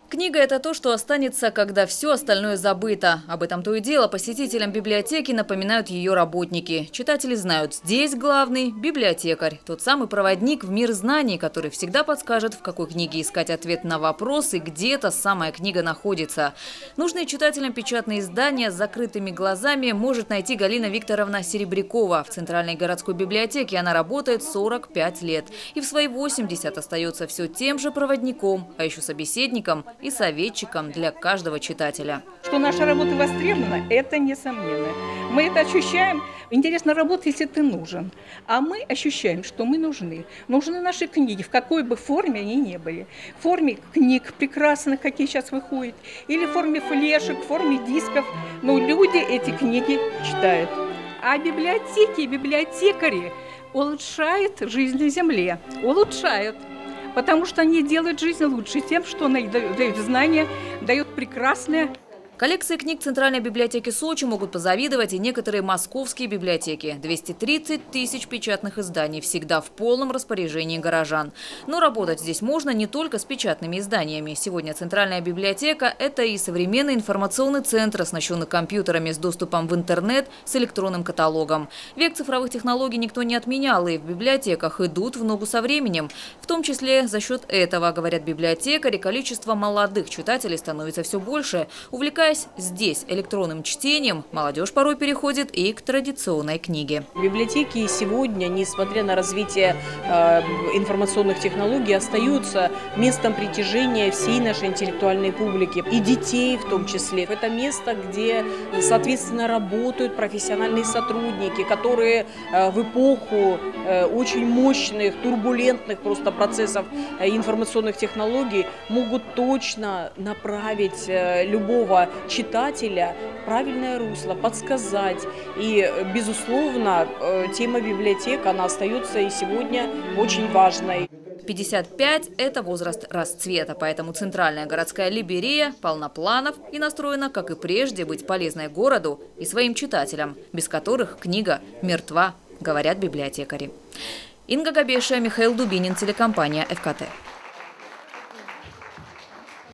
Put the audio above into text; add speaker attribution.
Speaker 1: Книга – это то, что останется, когда все остальное забыто. Об этом то и дело посетителям библиотеки напоминают ее работники. Читатели знают, здесь главный – библиотекарь. Тот самый проводник в мир знаний, который всегда подскажет, в какой книге искать ответ на вопрос и где эта самая книга находится. Нужные читателям печатные издания с закрытыми глазами может найти Галина Викторовна Серебрякова. В Центральной городской библиотеке она работает 45 лет. И в свои 80 остается все тем же проводником, а еще собеседником и советчиком для каждого читателя.
Speaker 2: Что наша работа востребована, это несомненно. Мы это ощущаем. Интересно работать, если ты нужен. А мы ощущаем, что мы нужны. Нужны наши книги, в какой бы форме они ни были. В форме книг прекрасных, какие сейчас выходят, или в форме флешек, в форме дисков. Но люди эти книги читают. А библиотеки и библиотекари улучшают жизнь на земле. Улучшают. Потому что они делают жизнь лучше тем, что они дают знания, дают прекрасное.
Speaker 1: Коллекции книг Центральной библиотеки Сочи могут позавидовать и некоторые московские библиотеки. 230 тысяч печатных изданий всегда в полном распоряжении горожан. Но работать здесь можно не только с печатными изданиями. Сегодня Центральная библиотека – это и современный информационный центр, оснащенный компьютерами с доступом в интернет, с электронным каталогом. Век цифровых технологий никто не отменял, и в библиотеках идут в ногу со временем. В том числе за счет этого, говорят библиотекари, количество молодых читателей становится все больше. Увлекаясь здесь электронным чтением, молодежь порой переходит и к традиционной книге.
Speaker 3: Библиотеки сегодня, несмотря на развитие информационных технологий, остаются местом притяжения всей нашей интеллектуальной публики. И детей в том числе. Это место, где, соответственно, работают профессиональные сотрудники, которые в эпоху очень мощных, турбулентных просто процессов информационных технологий могут точно направить любого читателя в правильное русло, подсказать. И, безусловно, тема библиотек, она остается и сегодня очень важной.
Speaker 1: 55 – это возраст расцвета, поэтому Центральная городская либерея полна планов и настроена, как и прежде, быть полезной городу и своим читателям, без которых книга мертва, говорят библиотекари. Инга Габеша, Михаил Дубинин, телекомпания ФКТ.